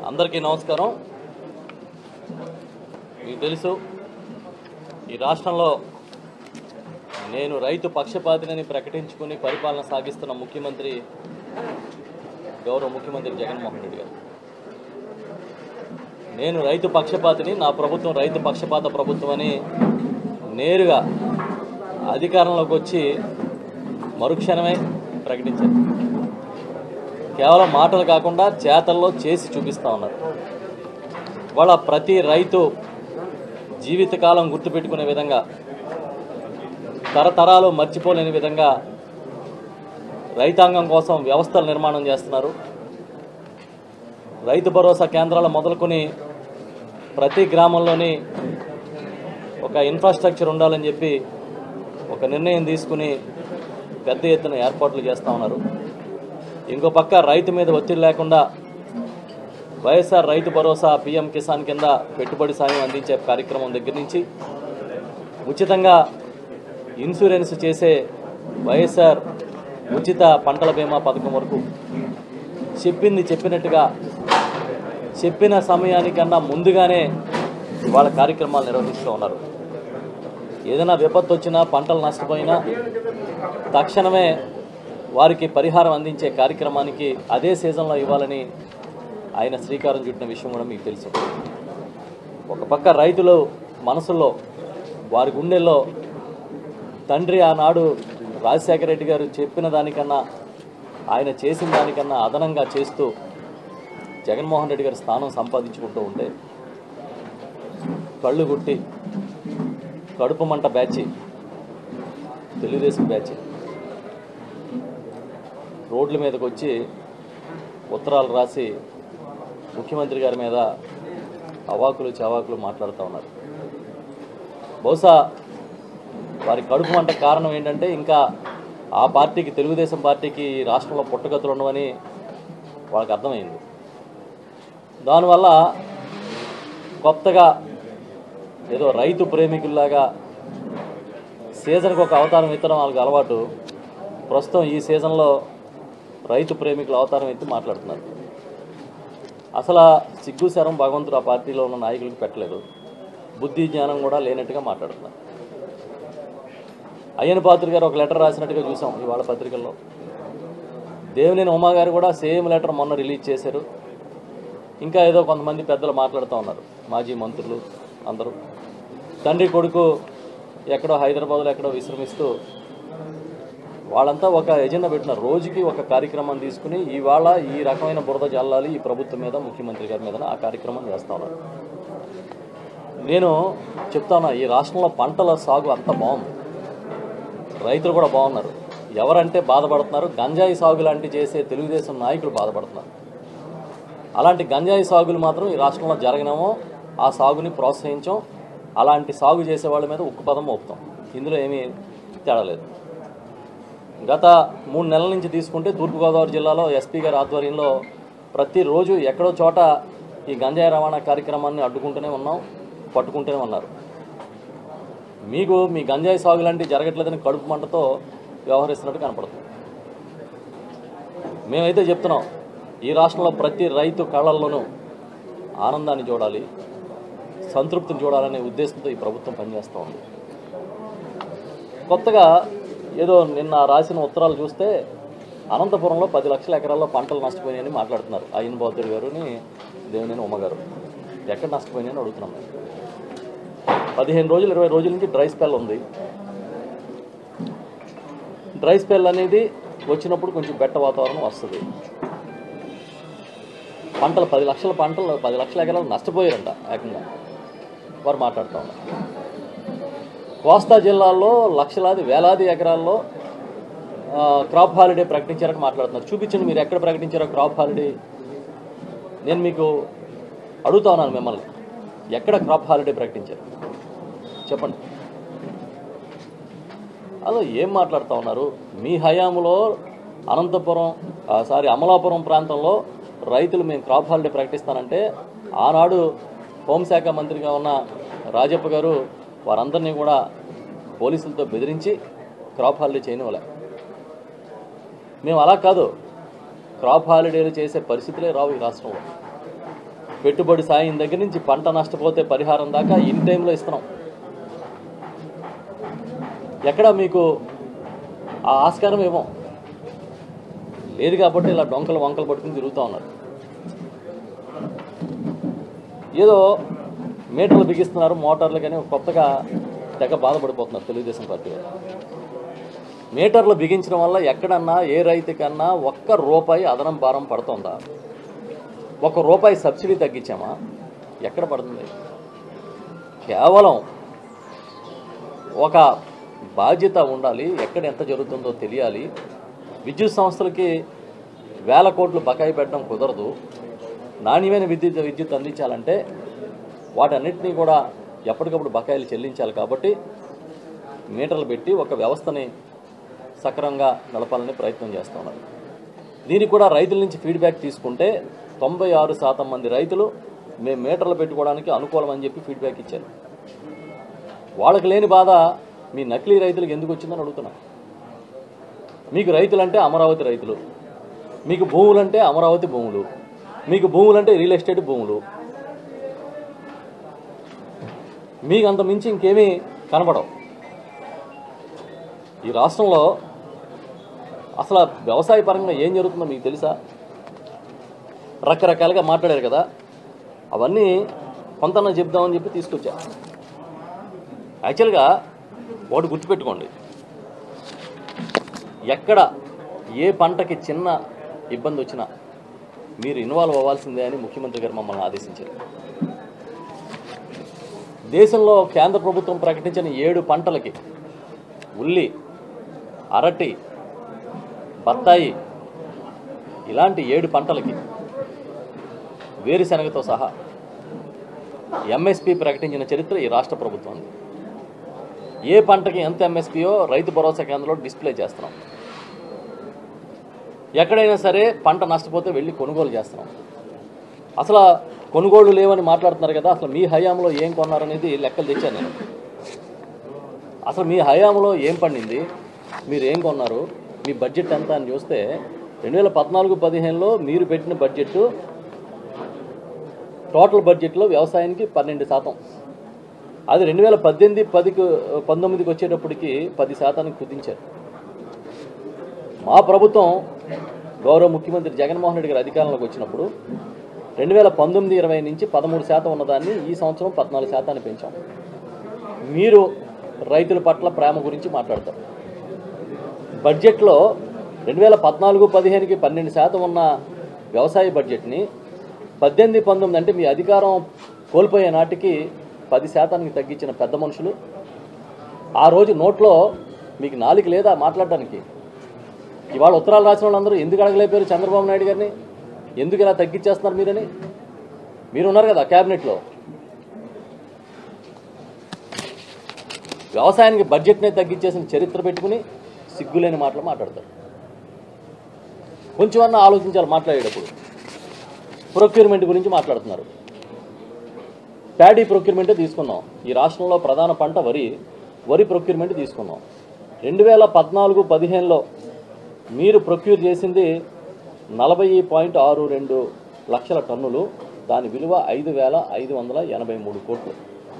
అందరికీ నమస్కారం. మీకు తెలుసు ఈ రాష్ట్రంలో నేను రైతు పక్షపాతిని ప్రకటించుకుని పరిపాలన సాగిస్తున్న ముఖ్యమంత్రి గౌరవ ముఖ్యమంత్రి జగన్మోహన్ రెడ్డి గారు. నేను రైతు పక్షపాతిని, నా ప్రభుత్వం రైతు పక్షపాత ప్రభుత్వం అని నేరుగా అధికారంలోకి వచ్చి మరుక్షణమే ప్రకటించారు. కేవలం మాటలు కాకుండా చేతల్లో చేసి చూపిస్తూ ఉన్నారు. వాళ్ళ ప్రతి రైతు జీవితకాలం గుర్తుపెట్టుకునే విధంగా, తరతరాలు మర్చిపోలేని విధంగా రైతాంగం కోసం వ్యవస్థలు నిర్మాణం చేస్తున్నారు. రైతు భరోసా కేంద్రాలు మొదలుకొని ప్రతి గ్రామంలోని ఒక ఇన్ఫ్రాస్ట్రక్చర్ ఉండాలని చెప్పి ఒక నిర్ణయం తీసుకుని పెద్ద ఎత్తున ఏర్పాట్లు చేస్తూ ఉన్నారు. ఇంకో పక్క రైతు మీద ఒత్తిడి లేకుండా వైఎస్ఆర్ రైతు భరోసా పీఎం కిసాన్ కింద పెట్టుబడి సాయం అందించే కార్యక్రమం దగ్గర నుంచి ఉచితంగా ఇన్సూరెన్స్ చేసే వైఎస్ఆర్ ఉచిత పంటల బీమా పథకం వరకు చెప్పింది చెప్పినట్టుగా చెప్పిన సమయానికన్నా ముందుగానే వాళ్ళ కార్యక్రమాలు నిర్వహిస్తూ ఉన్నారు. ఏదైనా విపత్తు వచ్చినా, పంటలు నష్టపోయినా తక్షణమే వారికి పరిహారం అందించే కార్యక్రమానికి అదే సీజన్లో ఇవ్వాలని ఆయన శ్రీకారం చుట్టిన విషయం కూడా మీకు తెలుసు. ఒక పక్క రైతులు మనసుల్లో, వారి గుండెల్లో తండ్రి ఆనాడు రాజశేఖర రెడ్డి గారు చెప్పిన దానికన్నా, ఆయన చేసిన దానికన్నా అదనంగా చేస్తూ జగన్మోహన్ రెడ్డి గారి స్థానం సంపాదించుకుంటూ ఉంటే కళ్ళు గుట్టి కడుపు మంట బ్యాచి, తెలుగుదేశం బ్యాచి రోడ్ల మీదకి వచ్చి ఉత్తరాలు రాసి ముఖ్యమంత్రి గారి మీద అవాకులు చవాకులు మాట్లాడుతూ ఉన్నారు. బహుశా వారి కడుపు మంట కారణం ఏంటంటే ఇంకా ఆ పార్టీకి, తెలుగుదేశం పార్టీకి రాష్ట్రంలో పుట్టగతులు ఉండవని వాళ్ళకి అర్థమైంది. దానివల్ల కొత్తగా ఏదో రైతు ప్రేమికుల్లాగా సీజన్కి ఒక అవతారం ఎత్తడం వాళ్ళకి అలవాటు. ప్రస్తుతం ఈ సీజన్లో రైతు ప్రేమికుల అవతారం ఎత్తి మాట్లాడుతున్నారు. అసలు సిగ్గు శరం భగవంతుడు ఆ పార్టీలో ఉన్న నాయకులకు పెట్టలేదు. బుద్ధి జ్ఞానం కూడా లేనట్టుగా మాట్లాడుతున్నారు. అయ్యన పాత్రుడు గారు ఒక లెటర్ రాసినట్టుగా చూసాం ఇవాళ పత్రికల్లో. దేవినేని ఉమా గారు కూడా సేమ్ లెటర్ మొన్న రిలీజ్ చేశారు. ఇంకా ఏదో కొంతమంది పెద్దలు మాట్లాడుతూ ఉన్నారు, మాజీ మంత్రులు అందరూ. తండ్రి కొడుకు ఎక్కడో హైదరాబాద్లో ఎక్కడో విశ్రమిస్తూ వాళ్ళంతా ఒక ఎజెండా పెట్టినారు. రోజుకి ఒక కార్యక్రమం తీసుకుని ఇవాళ ఈ రకమైన బురద జల్లాలి ఈ ప్రభుత్వం మీద, ముఖ్యమంత్రి గారి మీద, ఆ కార్యక్రమం చేస్తూ ఉన్నారు. నేను చెప్తాను, ఈ రాష్ట్రంలో పంటల సాగు అంత బాగుంది, రైతులు కూడా బాగున్నారు. ఎవరంటే బాధపడుతున్నారు, గంజాయి సాగు లాంటి చేసే తెలుగుదేశం నాయకులు బాధపడుతున్నారు. అలాంటి గంజాయి సాగులు మాత్రం ఈ రాష్ట్రంలో జరగనేమో, ఆ సాగుని ప్రోత్సహించాం. అలాంటి సాగు చేసే వాళ్ళ మీద ఉక్కు పదం మోపుతాం. ఇందులో ఏమీ తేడా లేదు. గత 3 నెలల నుంచి తీసుకుంటే తూర్పుగోదావరి జిల్లాలో ఎస్పీ గారి ఆధ్వర్యంలో ప్రతిరోజు ఎక్కడో చోట ఈ గంజాయి రవాణా కార్యక్రమాన్ని అడ్డుకుంటూనే ఉన్నాం, పట్టుకుంటూనే ఉన్నారు. మీకు మీ గంజాయి సాగు లాంటివి జరగట్లేదని కడుపు మంటతో వ్యవహరిస్తున్నట్టు కనపడుతుంది. మేమైతే చెప్తున్నాం, ఈ రాష్ట్రంలో ప్రతి రైతు కళ్ళల్లోనూ ఆనందాన్ని చూడాలి, సంతృప్తిని చూడాలనే ఉద్దేశంతో ఈ ప్రభుత్వం పనిచేస్తూ ఉంది. కొత్తగా ఏదో నిన్న రాసిన ఉత్తరాలు చూస్తే అనంతపురంలో 10 లక్షల ఎకరాల్లో పంటలు నష్టపోయినాయని మాట్లాడుతున్నారు అయ్యన పాత్రుడు గారుని దేవినేని ఉమ గారు. ఎక్కడ నష్టపోయినాయని అడుగుతున్నాం. 15 రోజులు 20 రోజుల నుంచి డ్రై స్పెల్ ఉంది. డ్రై స్పెల్ అనేది వచ్చినప్పుడు కొంచెం బెట్ట వాతావరణం వస్తుంది. పంటలు 10 లక్షల ఎకరాలు నష్టపోయారంట ఏకంగా వారు మాట్లాడుతూ ఉన్నారు. కోస్తా జిల్లాల్లో లక్షలాది వేలాది ఎకరాల్లో క్రాప్ హాలిడే ప్రకటించారని మాట్లాడుతున్నారు. చూపించండి మీరు ఎక్కడ ప్రకటించారో క్రాప్ హాలిడే. నేను మీకు అడుగుతా ఉన్నాను మిమ్మల్ని, ఎక్కడ క్రాప్ హాలిడే ప్రకటించారు చెప్పండి. అలా ఏం మాట్లాడుతూ ఉన్నారు? మీ హయాంలో అమలాపురం ప్రాంతంలో రైతులు మేము క్రాప్ హాలిడే ప్రకటిస్తానంటే ఆనాడు హోంశాఖ మంత్రిగా ఉన్న రాజప్ప గారు వారందరినీ కూడా పోలీసులతో బెదిరించి క్రాప్ హాలిడే చేయనివ్వలే. మేము అలా కాదు, క్రాప్ హాలిడేలు చేసే పరిస్థితులే రావు ఈ రాష్ట్రంలో. పెట్టుబడి సాయం దగ్గర నుంచి పంట నష్టపోతే పరిహారం దాకా ఇన్ టైంలో ఇస్తున్నాం. ఎక్కడ మీకు ఆ ఆస్కారం ఇవ్వం లేదు కాబట్టి ఇలా డొంకలు వంకలు పట్టుకుని తిరుగుతూ ఉన్నారు. ఏదో మీటర్లు బిగిస్తున్నారు మోటార్లు కానీ కొత్తగా తెగ బాధపడిపోతున్నారు తెలుగుదేశం పార్టీ వాళ్ళు. మీటర్లు బిగించడం వల్ల ఎక్కడన్నా ఏ రైతుకన్నా ₹1 అదనం భారం పడుతుందా? ₹1 సబ్సిడీ తగ్గించామా? ఎక్కడ పడుతుంది? కేవలం ఒక బాధ్యత ఉండాలి, ఎక్కడ ఎంత జరుగుతుందో తెలియాలి. విద్యుత్ సంస్థలకి వేల కోట్లు బకాయి పెట్టడం కుదరదు. నాణ్యమైన విద్యుత్ అందించాలంటే వాటన్నిటినీ కూడా ఎప్పటికప్పుడు బకాయిలు చెల్లించాలి. కాబట్టి మీటర్లు పెట్టి ఒక వ్యవస్థని సక్రమంగా నడపాలని ప్రయత్నం చేస్తూ ఉన్నారు. దీనికి కూడా రైతుల నుంచి ఫీడ్బ్యాక్ తీసుకుంటే 96% మంది రైతులు మేము మీటర్లు పెట్టుకోవడానికి అనుకూలమని చెప్పి ఫీడ్బ్యాక్ ఇచ్చారు. వాళ్ళకి లేని బాధ మీ నకిలీ రైతులకు ఎందుకు వచ్చిందని అడుగుతున్నా. మీకు రైతులంటే అమరావతి రైతులు, మీకు భూములంటే అమరావతి భూములు, మీకు భూములంటే రియల్ ఎస్టేట్ భూములు, మీకు అంత మించి ఇంకేమీ కనపడవు. ఈ రాష్ట్రంలో అసలు వ్యవసాయ పరంగా ఏం జరుగుతుందో మీకు తెలుసా? రకరకాలుగా మాట్లాడారు కదా, అవన్నీ కొంతన్నా చెప్దామని చెప్పి తీసుకొచ్చా. యాక్చువల్గా ఒకటి గుర్తుపెట్టుకోండి, ఎక్కడ ఏ పంటకి చిన్న ఇబ్బంది వచ్చినా మీరు ఇన్వాల్వ్ అవ్వాల్సిందే అని ముఖ్యమంత్రి గారు మమ్మల్ని ఆదేశించారు. దేశంలో కేంద్ర ప్రభుత్వం ప్రకటించిన 7 పంటలకి ఉల్లి, అరటి, బత్తాయి ఇలాంటి 7 పంటలకి వేరుశనగతో సహా ఎంఎస్పీ ప్రకటించిన చరిత్ర ఈ రాష్ట్ర ప్రభుత్వం. ఏ పంటకి ఎంత ఎంఎస్పీయో రైతు భరోసా కేంద్రంలో డిస్ప్లే చేస్తున్నాం. ఎక్కడైనా సరే పంట నష్టపోతే వెళ్ళి కొనుగోలు చేస్తున్నాం. అసలు కొనుగోళ్లు లేవని మాట్లాడుతున్నారు కదా, అసలు మీ హయాంలో ఏం కొన్నారనేది లెక్కలు తెచ్చాను నేను. అసలు మీ హయాంలో ఏం పండింది, మీరు ఏం కొన్నారు, మీ బడ్జెట్ ఎంత అని చూస్తే 2014-15లో మీరు పెట్టిన బడ్జెట్ టోటల్ బడ్జెట్లో వ్యవసాయానికి 12%. అది 2018-19కి వచ్చేటప్పటికి 10%కి కుదించారు. మా ప్రభుత్వం గౌరవ ముఖ్యమంత్రి జగన్మోహన్ రెడ్డి గారు అధికారంలోకి వచ్చినప్పుడు 2019-20 నుంచి 13% ఉన్నదాన్ని ఈ సంవత్సరం 14% పెంచాం. మీరు రైతుల పట్ల ప్రేమ గురించి మాట్లాడతారు. బడ్జెట్లో 2014-15కి 12% ఉన్న వ్యవసాయ బడ్జెట్ని 18-19 అంటే మీ అధికారం కోల్పోయే నాటికి 10%కి తగ్గించిన పెద్ద మనుషులు. ఆ రోజు నోట్లో మీకు నాలుక లేదా మాట్లాడడానికి? ఇవాళ ఉత్తరాలు రాసిన వాళ్ళందరూ ఎందుకు అడగలేపారు చంద్రబాబు నాయుడు గారిని, ఎందుకు ఇలా తగ్గించేస్తున్నారు మీరని? మీరు ఉన్నారు కదా క్యాబినెట్లో. వ్యవసాయానికి బడ్జెట్నే తగ్గించేసిన చరిత్ర పెట్టుకుని సిగ్గులేని మాటలు మాట్లాడతారు. కొంచెమన్నా ఆలోచించాలి మాట్లాడేటప్పుడు. ప్రొక్యూర్మెంట్ గురించి మాట్లాడుతున్నారు. ప్యాడీ ప్రొక్యూర్మెంటే తీసుకున్నాం. ఈ రాష్ట్రంలో ప్రధాన పంట వరి ప్రొక్యూర్మెంట్ తీసుకున్నాం. 2014-15లో మీరు ప్రొక్యూర్ చేసింది 40.62 లక్షల టన్నులు. దాని విలువ 5,583 కోట్లు.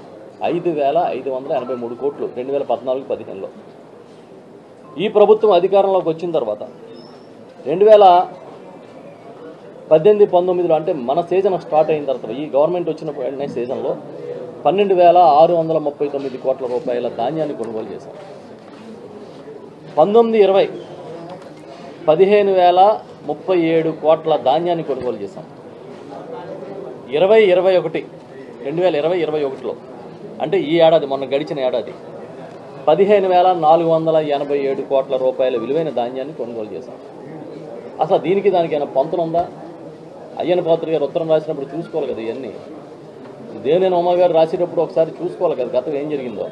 5,583 కోట్లు 2014-15లో. ఈ ప్రభుత్వం అధికారంలోకి వచ్చిన తర్వాత 2018-19లో అంటే మన సీజన్ స్టార్ట్ అయిన తర్వాత ఈ గవర్నమెంట్ వచ్చిన వెంటనే సీజన్లో 12,639 కోట్ల రూపాయల ధాన్యాన్ని కొనుగోలు చేశాం. 19-20 15,037 కోట్ల ధాన్యాన్ని కొనుగోలు చేశాం. 2020-21లో అంటే ఈ ఏడాది మొన్న గడిచిన ఏడాది 15,487 కోట్ల రూపాయల విలువైన ధాన్యాన్ని కొనుగోలు చేశాం. అసలు దీనికి దానికైనా పొంతనుందా? అయ్యన్న పాత్ర గారు ఉత్తరం రాసినప్పుడు చూసుకోవాలి కదా ఇవన్నీ. దేవినేని ఉమా గారు రాసేటప్పుడు ఒకసారి చూసుకోవాలి కదా గతం ఏం జరిగిందో.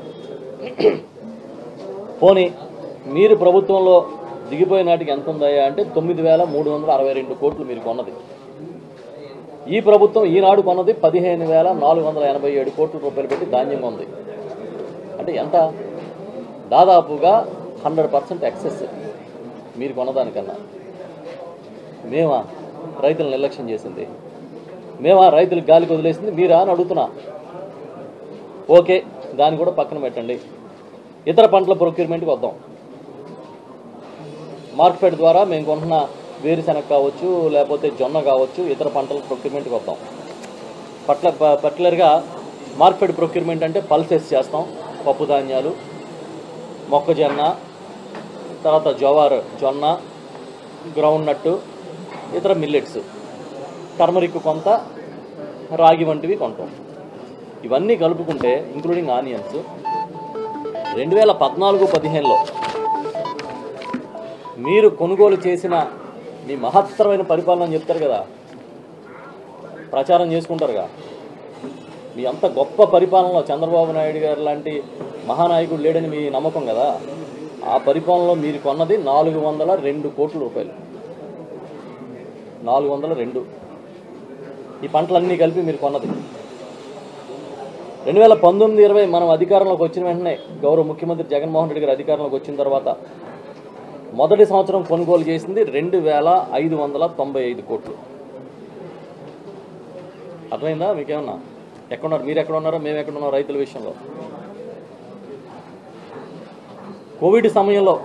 పోనీ మీరు ప్రభుత్వంలో దిగిపోయే నాటికి ఎంత ఉందాయా అంటే 9,362 కోట్లు మీరు కొన్నది. ఈ ప్రభుత్వం ఈనాడు కొన్నది 15,487 కోట్ల రూపాయలు పెట్టి ధాన్యం ఉంది. అంటే ఎంత? దాదాపుగా 100% ఎక్సెస్ మీరు కొన్నదానికన్నా. మేమా రైతులు నిర్లక్ష్యం చేసింది? మేమా రైతులకు గాలికి వదిలేసింది మీరా అని అడుగుతున్నా. ఓకే, దాన్ని కూడా పక్కన పెట్టండి. ఇతర పంటల ప్రొక్యూర్మెంట్కి వద్దాం. మార్కెట్ ద్వారా మేము కొంటున్న వేరుశెనగ కావచ్చు, లేకపోతే జొన్న కావచ్చు, ఇతర పంటల ప్రొక్యూర్మెంట్కి వద్దాం. పర్టికులర్గా మార్కెట్ ప్రొక్యూర్మెంట్ అంటే పల్సెస్ చేస్తాం. పప్పు ధాన్యాలు, మొక్కజొన్న, తర్వాత జొన్న, గ్రౌండ్ నట్టు, ఇతర మిల్లెట్స్, టర్మరిక్ కొంత, రాగి వంటివి కొంటాం. ఇవన్నీ కలుపుకుంటే ఇంక్లూడింగ్ ఆనియన్స్ 2014-15లో మీరు కొనుగోలు చేసిన మీ మహత్తరమైన పరిపాలన చెప్తారు కదా, ప్రచారం చేసుకుంటారుగా. మీ అంత గొప్ప పరిపాలనలో చంద్రబాబు నాయుడు గారు లాంటి మహానాయకుడు లేడని మీ నమ్మకం కదా. ఆ పరిపాలనలో మీరు కొన్నది 402 కోట్ల రూపాయలు. 402 ఈ పంటలన్నీ కలిపి మీరు కొన్నది. 2019-20 మనం అధికారంలోకి వచ్చిన వెంటనే గౌరవ ముఖ్యమంత్రి జగన్మోహన్ రెడ్డి గారు అధికారంలోకి వచ్చిన తర్వాత మొదటి సంవత్సరం కొనుగోలు చేసింది 2595 కోట్లు. అర్థమైందా మీకేమన్నా? ఎక్కడున్నారు మీరు? ఎక్కడ ఉన్నారో మేము ఎక్కడున్నాం రైతుల విషయంలో? కోవిడ్ సమయంలో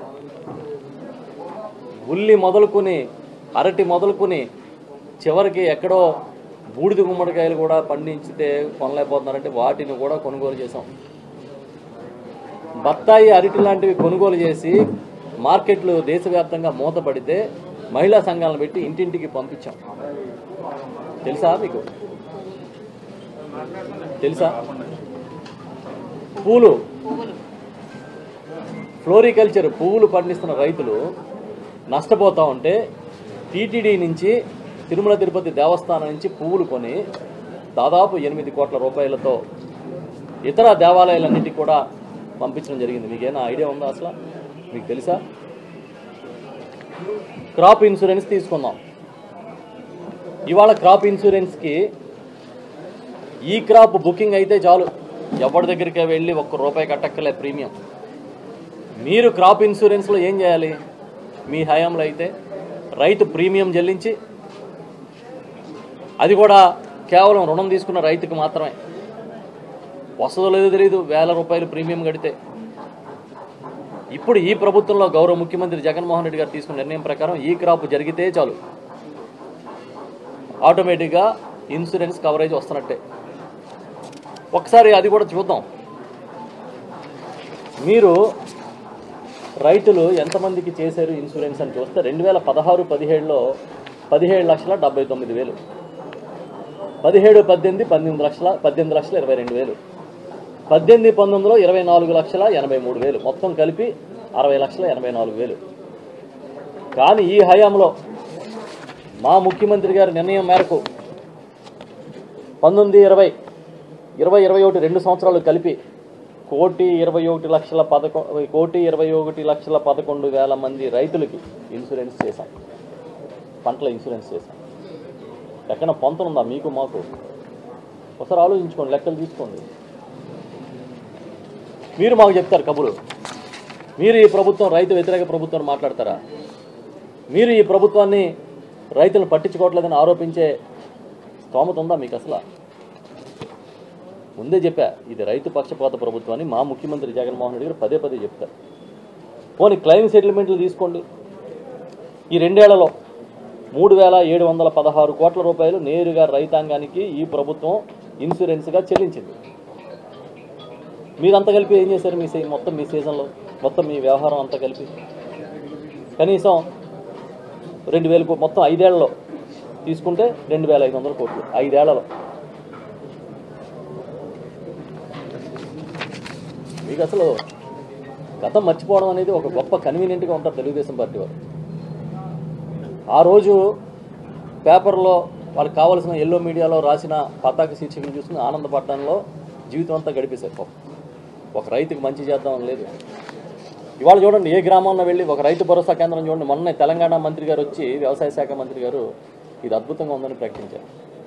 ఉల్లి మొదలుకొని అరటి మొదలుకొని చివరికి ఎక్కడో బూడిద గుమ్మడికాయలు కూడా పండించితే కొనలేకపోతున్నారంటే వాటిని కూడా కొనుగోలు చేసాం. బత్తాయి, అరటి లాంటివి కొనుగోలు చేసి మార్కెట్లు దేశవ్యాప్తంగా మూతపడితే మహిళా సంఘాలను పెట్టి ఇంటింటికి పంపించాం. తెలుసా మీకు? తెలుసా? పూలు, ఫ్లోరికల్చర్, పువ్వులు పండిస్తున్న రైతులు నష్టపోతూ ఉంటే టీటీడీ నుంచి, తిరుమల తిరుపతి దేవస్థానం నుంచి పువ్వులు కొని దాదాపు 8 కోట్ల రూపాయలతో ఇతర దేవాలయాలన్నింటికి కూడా పంపించడం జరిగింది. మీకేమైనా ఐడియా ఉందా అసలు? మీకు తెలుసా? క్రాప్ ఇన్సూరెన్స్ తీసుకుందాం. ఇవాళ క్రాప్ ఇన్సూరెన్స్కి ఈ క్రాప్ బుకింగ్ అయితే చాలు, ఎవరి దగ్గరికి వెళ్ళి ₹1 కట్టక్కలే ప్రీమియం. మీరు క్రాప్ ఇన్సూరెన్స్లో ఏం చేయాలి? మీ హయాంలో అయితే రైతు ప్రీమియం చెల్లించి, అది కూడా కేవలం రుణం తీసుకున్న రైతుకు మాత్రమే. వస్తుందో లేదో తెలియదు, ₹1000 ప్రీమియం కడితే. ఇప్పుడు ఈ ప్రభుత్వంలో గౌరవ ముఖ్యమంత్రి జగన్మోహన్ రెడ్డి గారు తీసుకున్న నిర్ణయం ప్రకారం ఈ క్రాప్ జరిగితే చాలు, ఆటోమేటిక్గా ఇన్సూరెన్స్ కవరేజ్ వస్తున్నట్టే. ఒకసారి అది కూడా చూద్దాం. మీరు రైతులు ఎంతమందికి చేశారు ఇన్సూరెన్స్ అని చూస్తే 2016-17లో 17,79,000, 17-18 18,22,000, 18-19లో 24,83,000, మొత్తం కలిపి 60,84,000. కానీ ఈ హయాంలో మా ముఖ్యమంత్రి గారి నిర్ణయం మేరకు 19-20, 20-21 2 సంవత్సరాలు కలిపి 1,21,11,000 మంది రైతులకి ఇన్సూరెన్స్ చేశాం, పంటల ఇన్సూరెన్స్ చేశాం. ఎక్కడ పొంతనుందా మీకు మాకు? ఒకసారి ఆలోచించుకోండి, లెక్కలు తీసుకోండి. మీరు మాకు చెప్తారు కబురు. మీరు ఈ ప్రభుత్వం రైతు వ్యతిరేక ప్రభుత్వాన్ని మాట్లాడతారా? మీరు ఈ ప్రభుత్వాన్ని రైతులను పట్టించుకోవట్లేదని ఆరోపించే స్తోమత ఉందా మీకు అసలు? ముందే చెప్పా, ఇది రైతు పక్షపాత ప్రభుత్వాన్ని మా ముఖ్యమంత్రి జగన్మోహన్ రెడ్డి గారు పదే చెప్తారు. పోనీ క్లెయిమ్ సెటిల్మెంట్లు తీసుకోండి. ఈ 2 ఏళ్లలో 3,716 కోట్ల రూపాయలు నేరుగా రైతాంగానికి ఈ ప్రభుత్వం ఇన్సూరెన్స్గా చెల్లించింది. మీరంతా కలిపి ఏం చేశారు? మొత్తం మీ సీజన్లో మొత్తం మీ వ్యవహారం అంతా కలిపి కనీసం 2,000 మొత్తం 5 ఏళ్లలో తీసుకుంటే 2,500 కోట్లు 5 ఏళ్లలో. మీకు అసలు గతం మర్చిపోవడం అనేది ఒక గొప్ప కన్వీనియంట్గా ఉంటారు తెలుగుదేశం పార్టీ వారు. ఆ రోజు పేపర్లో వాళ్ళకి కావాల్సిన ఎల్లో మీడియాలో రాసిన పతాక శీర్షికను చూసుకుని ఆనందపడడంలో జీవితం అంతా గడిపేశారు. ఒక రైతుకి మంచి చేద్దామని లేదు. ఇవాళ చూడండి, ఏ గ్రామంలో వెళ్ళి ఒక రైతు భరోసా కేంద్రం చూడండి. మొన్న తెలంగాణ మంత్రి గారు వచ్చి, వ్యవసాయ శాఖ మంత్రి గారు, ఇది అద్భుతంగా ఉందని ప్రకటించారు.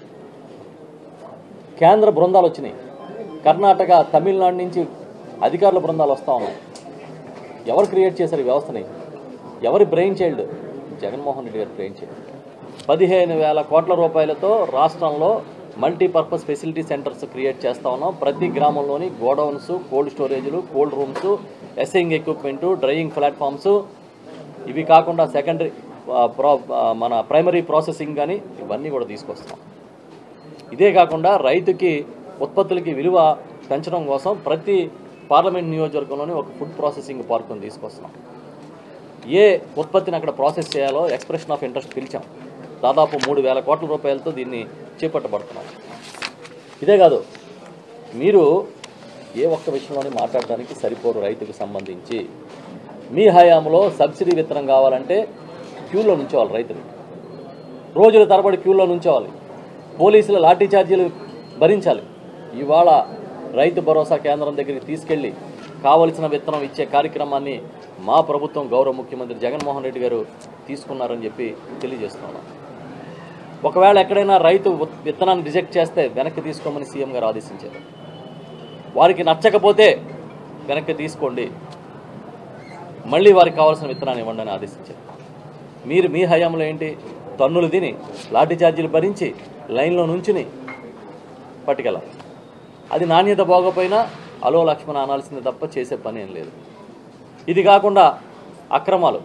కేంద్ర బృందాలు వచ్చినాయి, కర్ణాటక, తమిళనాడు నుంచి అధికారుల బృందాలు వస్తూ ఉన్నాయి. ఎవరు క్రియేట్ చేశారు ఈ వ్యవస్థని? ఎవరి బ్రెయిన్ చైల్డ్? జగన్మోహన్ రెడ్డి గారి బ్రెయిన్ చైల్డ్. 15,000 కోట్ల రూపాయలతో రాష్ట్రంలో మల్టీపర్పస్ ఫెసిలిటీ సెంటర్స్ క్రియేట్ చేస్తూ ఉన్నాం. ప్రతి గ్రామంలోని గోడౌన్స్, కోల్డ్ స్టోరేజ్లు, కోల్డ్ రూమ్స్, ఎస్సింగ్ ఎక్విప్మెంటు, డ్రైయింగ్ ప్లాట్ఫామ్స్, ఇవి కాకుండా సెకండరీ మన ప్రైమరీ ప్రాసెసింగ్ కానీ ఇవన్నీ కూడా తీసుకొస్తాం. ఇదే కాకుండా రైతుకి ఉత్పత్తులకి విలువ పెంచడం కోసం ప్రతి పార్లమెంట్ నియోజకవర్గంలోని ఒక ఫుడ్ ప్రాసెసింగ్ పార్కును తీసుకొస్తున్నాం. ఏ ఉత్పత్తిని అక్కడ ప్రాసెస్ చేయాలో ఎక్స్ప్రెషన్ ఆఫ్ ఇంట్రెస్ట్ పిలిచాం. దాదాపు 3,000 కోట్ల రూపాయలతో దీన్ని చేపట్టబడుతున్నాం. ఇదే కాదు, మీరు ఏ ఒక్క విషయంలోనే మాట్లాడడానికి సరిపోరు. రైతుకు సంబంధించి మీ హయాంలో సబ్సిడీ విత్తనం కావాలంటే క్యూలో నుంచోవాలి. రైతులు రోజుల తరబడి క్యూలో నుంచోవాలి. పోలీసుల లాఠీ ఛార్జీలు భరించాలి. ఇవాళ రైతు భరోసా కేంద్రం దగ్గరికి తీసుకెళ్లి కావలసిన విత్తనం ఇచ్చే కార్యక్రమాన్ని మా ప్రభుత్వం గౌరవ ముఖ్యమంత్రి జగన్మోహన్ రెడ్డి గారు తీసుకున్నారని చెప్పి తెలియజేస్తున్నాం. ఒకవేళ ఎక్కడైనా రైతు విత్తనాన్ని రిజెక్ట్ చేస్తే వెనక్కి తీసుకోమని సీఎం గారు ఆదేశించారు. వారికి నచ్చకపోతే వెనక్కి తీసుకోండి, మళ్ళీ వారికి కావాల్సిన విత్తనాన్ని ఇవ్వండి అని ఆదేశించారు. మీరు మీ హయాంలో ఏంటి, తన్నులు తిని లాఠీ ఛార్జీలు భరించి లైన్లో నుంచుని పట్టుకెళ్ళాలి. అది నాణ్యత బాగోపోయినా అలో లక్ష్మణ అనాల్సిందే తప్ప చేసే పని ఏం లేదు. ఇది కాకుండా అక్రమాలు,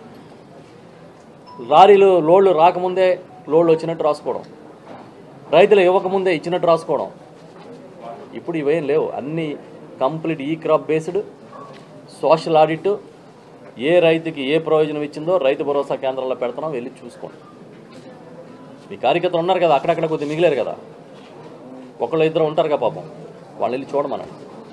లారీలు లోడ్లు రాకముందే లోడ్లు వచ్చినట్టు రాసుకోవడం, రైతులు ఇవ్వకముందే ఇచ్చినట్టు రాసుకోవడం. ఇప్పుడు ఇవేం లేవు. అన్నీ కంప్లీట్ ఈ క్రాప్ బేస్డ్ సోషల్ ఆడిట్. ఏ రైతుకి ఏ ప్రయోజనం ఇచ్చిందో రైతు భరోసా కేంద్రాల్లో పెడుతున్నాం, వెళ్ళి చూసుకోండి. మీ కార్యకర్తలు ఉన్నారు కదా, అక్కడక్కడ కొద్దిగా మిగిలేరు కదా, ఒకళ్ళు ఇద్దరు ఉంటారు కదా పాపం, వాళ్ళు వెళ్ళి చూడమనండి.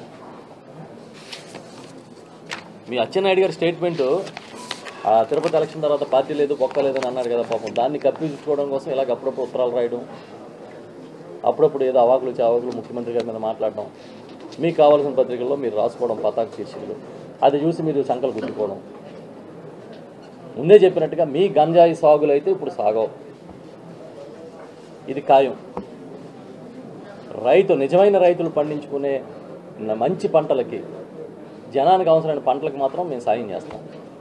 మీ అచ్చెన్నాయుడు గారి స్టేట్మెంటు ఆ తిరుపతి ఎలక్షన్ తర్వాత పార్టీ లేదు బొక్క లేదని అన్నారు కదా పాపం, దాన్ని కప్పించుకోవడం కోసం ఇలాగ అప్పుడప్పుడు ఉత్తరాలు రాయడం, అప్పుడప్పుడు ఏదో అవాకులు చావాకులు ముఖ్యమంత్రి గారి మీద మాట్లాడడం, మీకు కావాల్సిన పత్రికల్లో మీరు రాసుకోవడం పతాక శీర్షికలు, అది చూసి మీరు సంకలు గుర్తుకోవడం. ముందే చెప్పినట్టుగా మీ గంజాయి సాగులు అయితే ఇప్పుడు సాగవు, ఇది ఖాయం. నిజమైన రైతులు పండించుకునే మంచి పంటలకి, జనానికి అవసరమైన పంటలకు మాత్రం మేము సాయం చేస్తాం.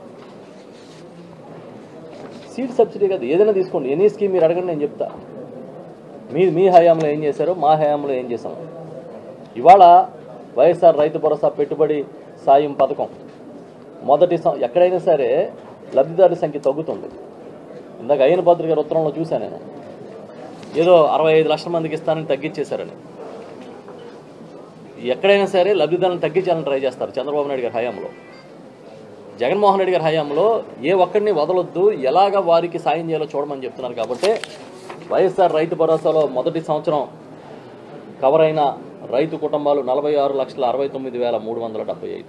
సీడ్ సబ్సిడీ కదా, ఏదైనా తీసుకోండి, ఎనీ స్కీమ్ మీరు అడగండి, నేను చెప్తా. మీ హయాంలో ఏం చేశారో మా హయాంలో ఏం చేశాం. ఇవాళ వైఎస్ఆర్ రైతు భరోసా పెట్టుబడి సాయం పథకం ఎక్కడైనా సరే లబ్ధిదారుల సంఖ్య తగ్గుతుంది. ఇందాక అయ్యన పాత్ర గారి ఉత్తరంలో చూశాను నేను, ఏదో 65 లక్షల మందికి ఇస్తానని తగ్గించేశారని. ఎక్కడైనా సరే లబ్ధిదారులను తగ్గించాలని ట్రై చేస్తారు చంద్రబాబు నాయుడు గారి హయాంలో. జగన్మోహన్ రెడ్డి గారి హయాంలో ఏ ఒక్కడిని వదలొద్దు, ఎలాగ వారికి సాయం చేయాలో చూడమని చెప్తున్నారు. కాబట్టి వైఎస్ఆర్ రైతు భరోసాలో మొదటి సంవత్సరం కవర్ అయిన రైతు కుటుంబాలు 46,69,375.